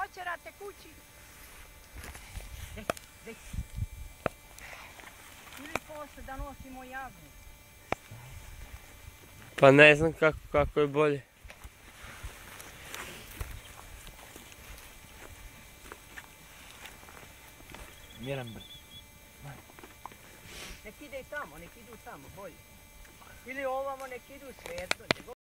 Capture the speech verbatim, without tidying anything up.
doćerate kući. Dej, dej. Ili posle da nosimo jagnje. Pa ne znam kako, kako je bolje. Miran brzo. Nek ide i tamo, nek idu tamo, bolje. Ili ovamo nek idu svejedno.